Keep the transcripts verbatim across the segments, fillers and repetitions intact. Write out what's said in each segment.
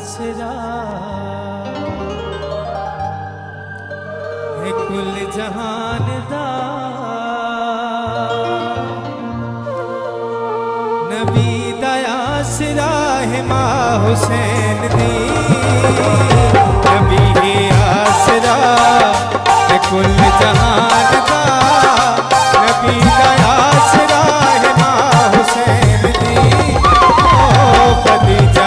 आसरा है कुल जहान दा नबी दा आसरा है मां हुसैन दी नबी के आसरा है कुल जहान दा नबी दा आसरा है मां हुसैन दी ओ खदीजा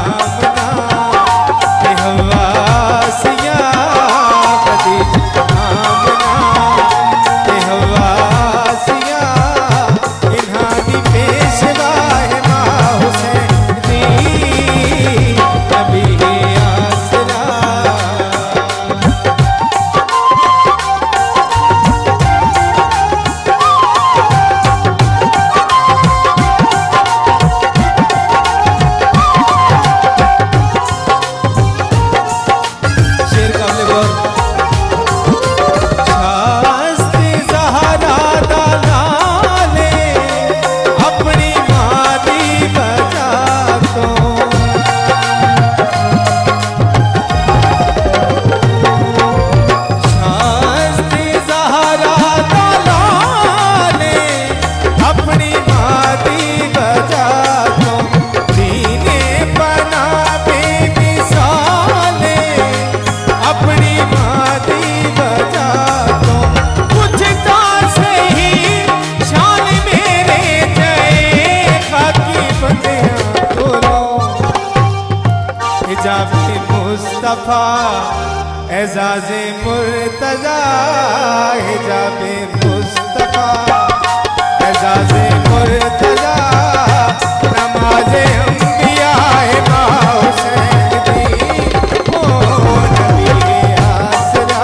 मुस्तफा एजाज़े मुर्तज़ा हिजाबे मुस्तफा एजाज़े मुर्तज़ा नमाज़े अंबिया है मां हुसैन दी ओ नबी के आसरा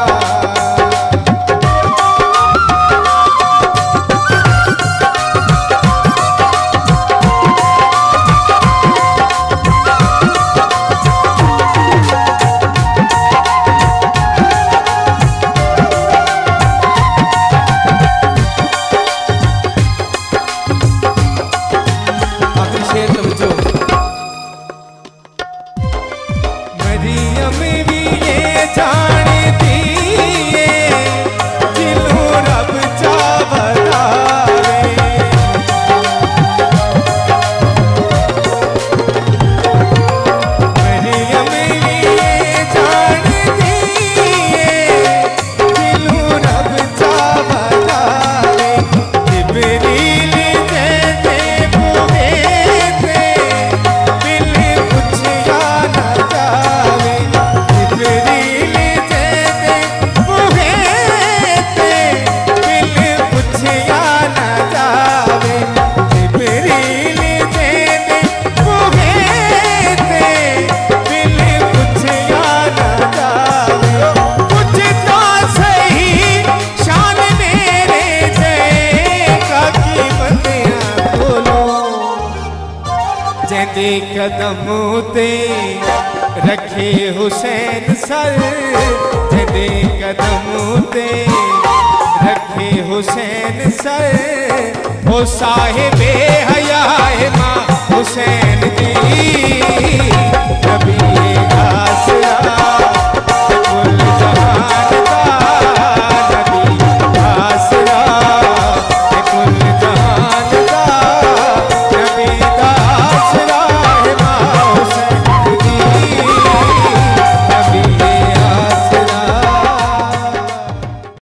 जेदे कदम ते रखे हुसैन सर जेदे कदम ते रखे हुसैन सर ओ साहिबे हया है मां हुसैन दी।